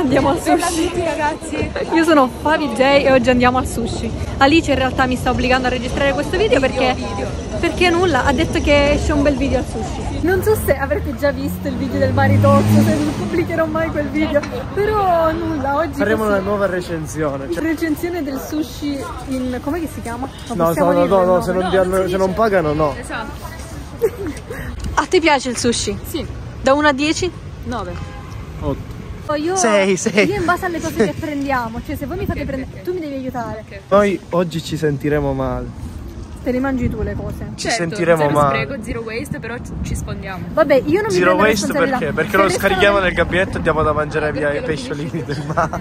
andiamo al sushi. Ragazzi, Io sono Favi J e oggi andiamo al sushi. Alice in realtà mi sta obbligando a registrare questo video perché nulla, ha detto che esce un bel video al sushi. Non so se avrete già visto il video del maritozzo, se non pubblicherò mai quel video, però nulla, oggi faremo una nuova recensione. Recensione del sushi in... com'è che si chiama? No, se non pagano no. esatto. A te piace il sushi? Sì. Da 1 a 10? 9. 8. Io 6. Io in base alle cose che prendiamo, cioè se voi mi fate prendere, tu mi devi aiutare. Noi oggi ci sentiremo male. Te le mangi tu le cose. Ci sentiremo male. Spreco, zero waste, però ci spondiamo. Vabbè, io non mi Zero prendo waste responsabilità. perché? Perché lo scarichiamo nel gabinetto e andiamo da mangiare via i pesciolini del mare.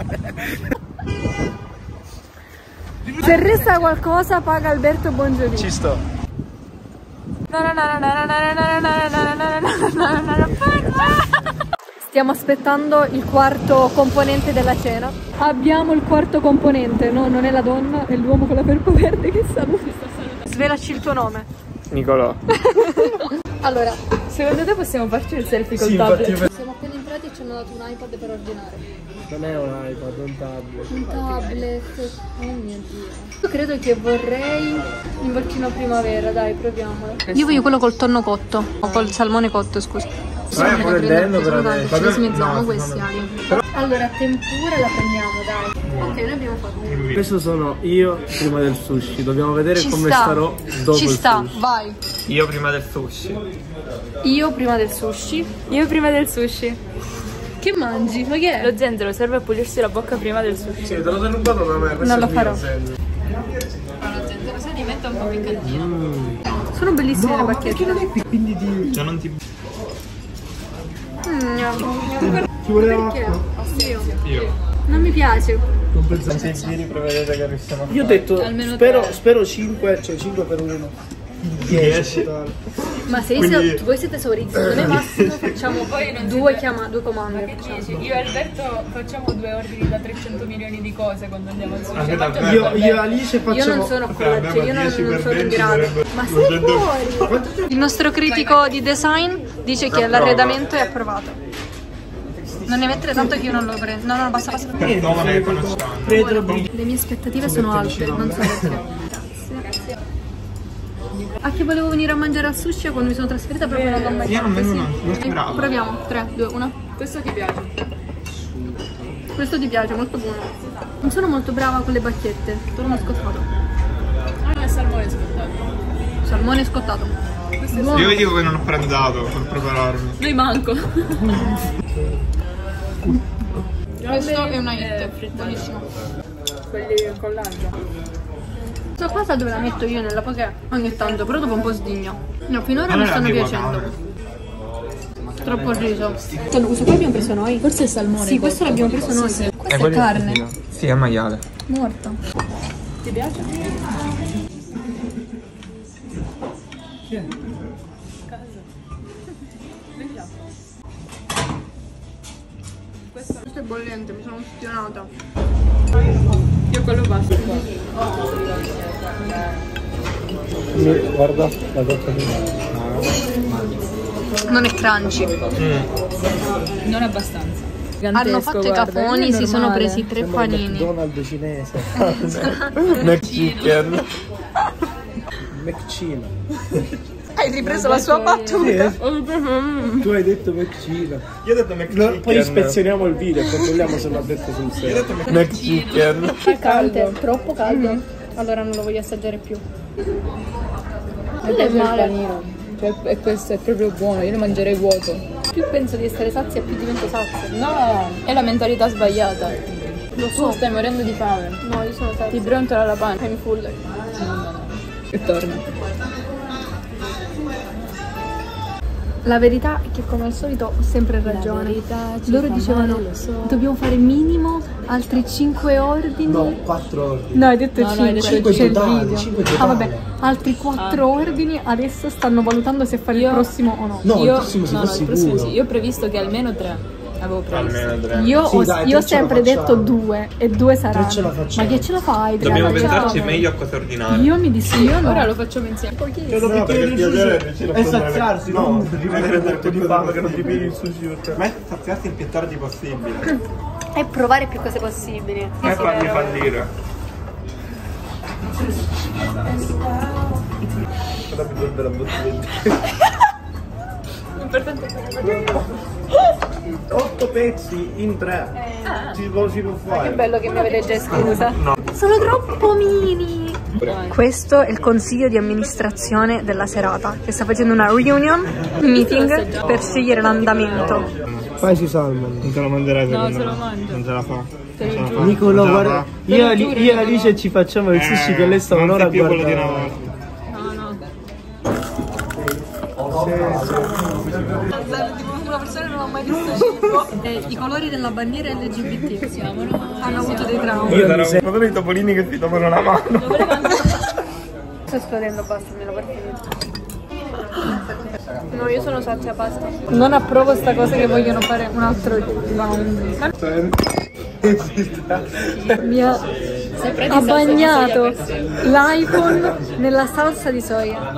Se resta qualcosa paga Alberto Bongiorno. Ci sto. Stiamo aspettando il quarto componente della cena. Abbiamo il quarto componente, no, non è la donna, è l'uomo con la felpa verde che saluta. Svelaci il tuo nome. Nicolò. Allora, Secondo te possiamo farci il selfie col Sì, tablet? infatti- siamo appena entrati e ci hanno dato un iPad per ordinare. Non è un iPad, è un tablet. Un tablet. Oh mio Dio. Io credo che vorrei il volcino primavera, dai, proviamolo. Io voglio quello col tonno cotto. O col salmone cotto, scusa. Stai prendendo per adesso. Ci smezziamo questi ali. Allora, tempura la prendiamo, dai. Ok, noi abbiamo fatto. Questo sono io prima del sushi. Dobbiamo vedere come starò dopo Ci il sta, sushi. vai. Io prima del sushi. Io prima del sushi. Io prima del sushi. Che mangi? Ma che è? Lo zenzero serve a pulirsi la bocca prima del sushi. Sì, te l'ho derubato da me. Non lo farò. Lo zenzero se diventa un po' piccantino. Sono bellissime le bacchette. Cioè non ti... Ci voleva Perché? Io. Io. Non mi piace. Quanti giri prevedete che riusciamo a fare? Io ho detto Almeno spero 5, cioè 5 per 1. 10 totale. Ma se voi siete esauriti, noi massimo facciamo due comandi. facciamo. Io e Alberto facciamo 2 ordini da 300 milioni di cose quando andiamo al sushi. Anche da me. Io e Alice Io facciamo. non sono quella, abbiamo cioè io non 10 per sono in 20 grado. sarebbe- Ma sei fuori! Il nostro critico di design dice che l'arredamento è approvato. Non ne mettere tanto che io non lo prendo. No, basta. No, non è conosciamo. Le mie aspettative sono alte, non so perché. Grazie. A che volevo venire a mangiare al sushi quando mi sono trasferita proprio non l'ho mai Io non fatto, vengo, sì. non sono bravo. Proviamo, 3, 2, 1. Questo ti piace? Questo ti piace, molto buono. Non sono molto brava con le bacchette, solo uno scottato. Ah, il salmone scottato. Salmone scottato. Buono. Io vi dico che non ho pranzato per prepararmi. Noi manco. Questo è una hit, buonissimo. Quelli con l'alga. Questa cosa dove la metto io nella poké ogni tanto, però dopo un po' sdigno. No, finora mi Allora stanno andiamo piacendo. Troppo riso. Questo qua abbiamo preso noi? Forse è salmone. Sì, questo l'abbiamo preso noi. Questa è carne. Sì, è maiale. Morta. Ti piace? Questo è bollente, mi sono ustionata. Io quello basta. Guarda la torta di Non è crunchy. Non abbastanza. Hanno fatto i cafoni, si sono presi 3 panini. McDonald's cinese. McChicken. McCina. Hai ripreso la sua battuta? Tu hai detto McCina. Io ho detto McChicken. Poi ispezioniamo il video e controlliamo se l'ha detto sul serio. McChicken. È caldo, troppo caldo. Allora non lo voglio assaggiare più. Non è male. E questo è proprio buono, io lo mangerei vuoto. Più penso di essere sazia, più divento sazia. No, è la mentalità sbagliata. Lo Tu so. stai morendo di fame. No, io sono Ti sazia. brontola la pancia. I'm full. E torna. La verità è che come al solito ho sempre ragione. Loro dicevano dobbiamo fare minimo altri 5 ordini. No, 4 ordini. No, hai detto No, 5, hai detto c'è il 5 totali, video. 5 Ah totali. vabbè, altri 4 ordini adesso stanno valutando se fare il prossimo o no. No, Io, il prossimo si no, fa no, il prossimo sicuro. sì. Io ho previsto che almeno 3. Avevo preso. Almeno 3. Io Sì, ho, dai, io ho tre ce la sempre facciamo. detto 2 e 2 saranno. Tre ce la facciamo. Ma che ce la fai? Dobbiamo Tre la pensarci facciamo. meglio a cosa ordinare. Io mi dissi io no. Ora lo facciamo insieme. No, perché il sushi è saziarsi, non rimanere morto di fame che non ti pigli il sushi per te. Ma è saziarsi il più tardi possibile. E provare più cose possibili. E farmi fallire. Dammi due bella bottiglia. L'importante è 8 pezzi in 3. Si può fare. Che bello che mi avete già esclusa. Sono troppo mini. Questo è il consiglio di amministrazione della serata, che sta facendo una reunion, meeting per scegliere l'andamento. Fai salmon. Non te lo mangerai No, secondo se lo me. mangio. Non ce la fa. Nicolo, guarda, io e Alice ci facciamo il sushi che lei sta un'ora a più quello di una guardare. volta. Una persona non ha mai visto cibo. I colori della bandiera LGBT hanno avuto dei traumi. Io mi Sono dei topolini che ti toccano la mano. Sto esplodendo, basta, me lo partito. No, io sono sazia, basta. Non approvo sta cosa che vogliono fare un altro round. Mi ha bagnato l'iPhone nella salsa di soia.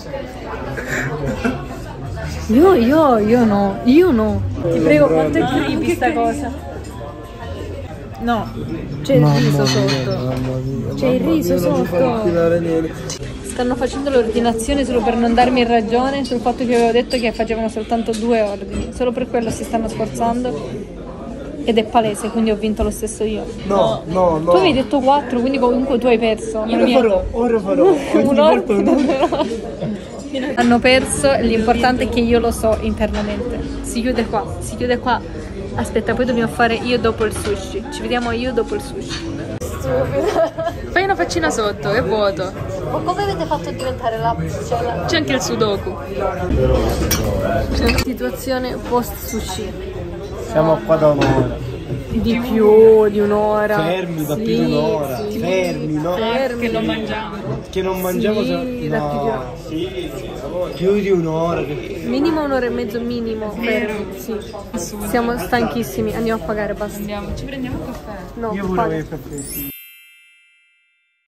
Io no. Ti prego, quanto è creepy sta cosa. No, c'è il riso sotto. C'è il riso sotto. Stanno facendo l'ordinazione solo per non darmi ragione sul fatto che avevo detto che facevano soltanto 2 ordini. Solo per quello si stanno sforzando. Ed è palese, quindi ho vinto lo stesso io. No. Tu avevi detto 4, quindi comunque tu hai perso. Ora farò. Un ordine. Hanno perso, l'importante è che io lo so internamente. Si chiude qua. Aspetta, poi dobbiamo fare io dopo il sushi. Ci vediamo io dopo il sushi. Fai una faccina sotto, è vuoto. Ma come avete fatto a diventare la... C'è anche il sudoku. Situazione post sushi. Siamo qua da un'ora. Di più di un'ora. Fermi da più di un'ora. Fermi, no? Che lo mangiamo. Che non mangiamo Sì, da più di un'ora. Sì, più di un'ora. Minimo un'ora e mezzo, minimo. Fermi, sì. Siamo stanchissimi, andiamo a pagare, basta. Andiamo, ci prendiamo un caffè. No, Io paga. volevo il caffè.